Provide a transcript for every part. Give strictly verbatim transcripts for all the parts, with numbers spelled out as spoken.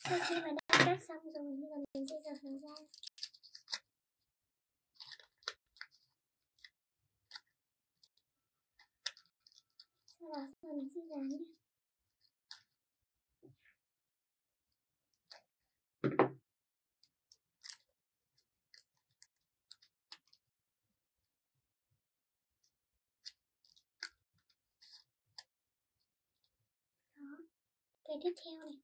Sau khi mà đã cắt xong rồi, bây giờ mình sẽ dập nó ra. Sau đó rồi mình sẽ dán nhé. Đó, cái tiếp theo này.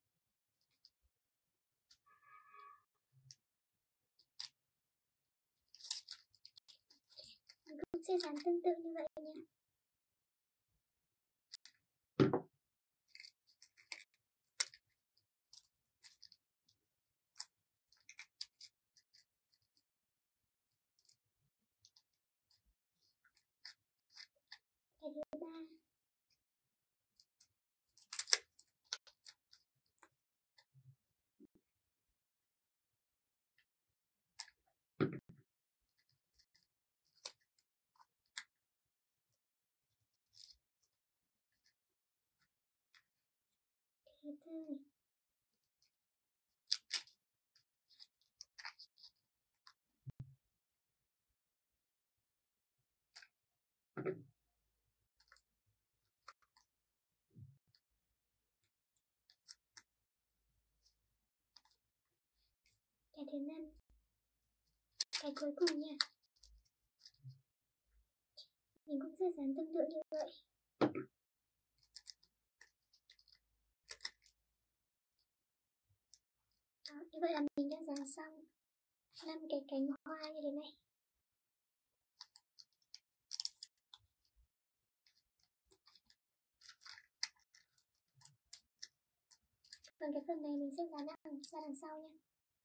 Mình cũng sẽ dán tương tự như vậy nha. Cái thứ ba. Thứ tư này. Cái thứ năm. Cái cuối cùng nha. Mình cũng sẽ dán tương tự như vậy. Đó, như vậy là mình đã dán xong năm cái cánh hoa như thế này. Còn cái phần này mình sẽ dán đằng, ra đằng sau nha.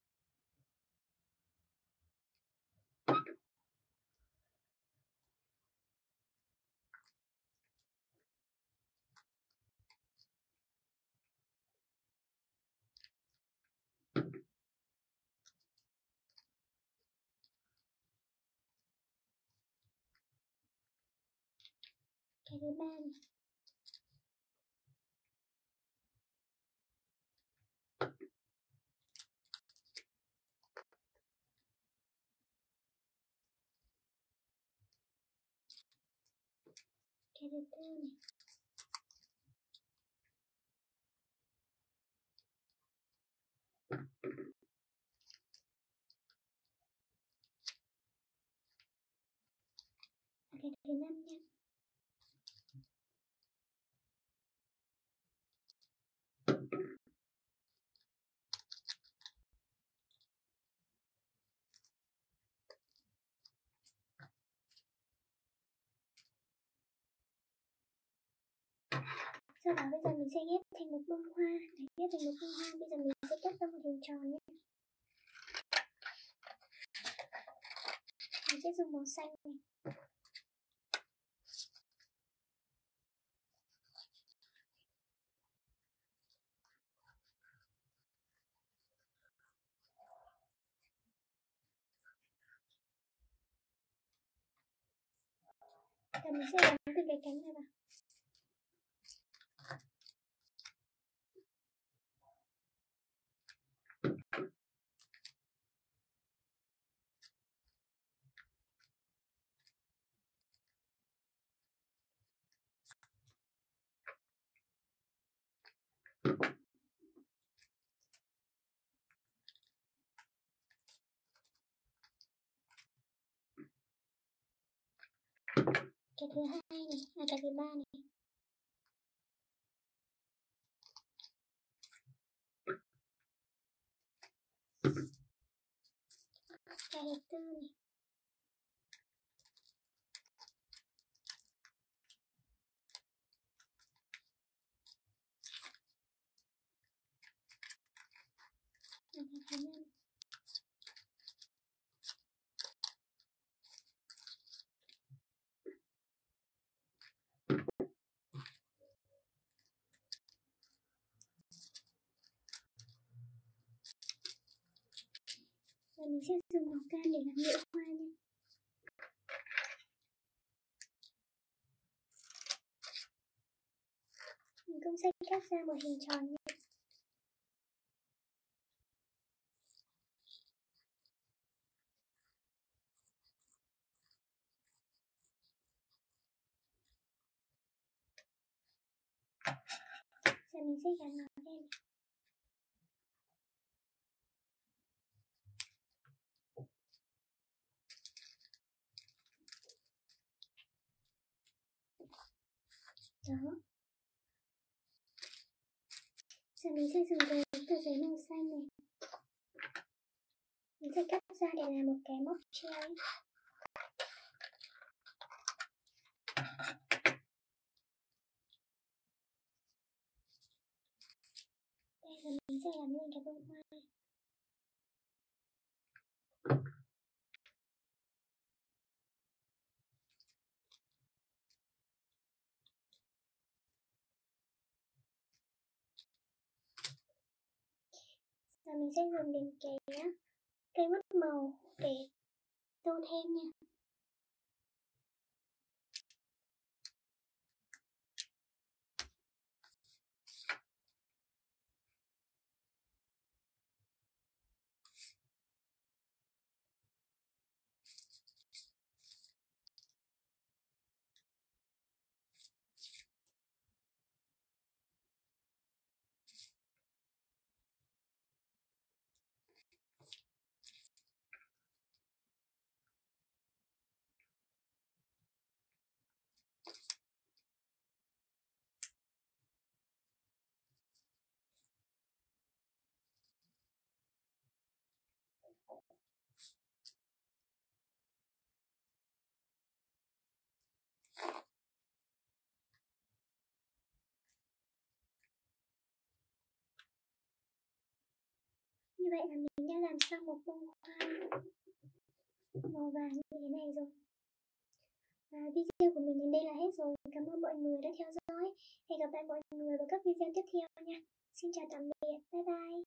Cái thứ ba này. Cái thứ tư này. Và cái thứ năm nha. Sau đó bây giờ mình sẽ ghép thành một bông hoa. Để ghép thành một bông hoa, bây giờ mình sẽ cắt ra một hình tròn nhé. Mình sẽ dùng màu xanh này. Và mình sẽ dán từ cái cánh này vào. Cái thứ hai này, à cái thứ ba này. Cái thứ tư này. Và cái thứ năm. Và mình sẽ dùng màu cam để làm nhựa hoa nha. Mình cũng sẽ cắt ra một hình tròn nha. mình sẽ gắn nó lên. Đó. Giờ mình sẽ dùng cái tờ giấy màu xanh này. Mình sẽ cắt ra để làm một cái móc treo. Đây là mình sẽ làm lên cái bông hoa. Giờ mình sẽ dùng đến cái cây bút màu để tô thêm nha. Như vậy là mình đã làm xong một bông hoa màu vàng như thế này rồi. Và video của mình đến đây là hết rồi. Cảm ơn mọi người đã theo dõi. Hẹn gặp lại mọi người vào các video tiếp theo nha. Xin chào tạm biệt. Bye bye.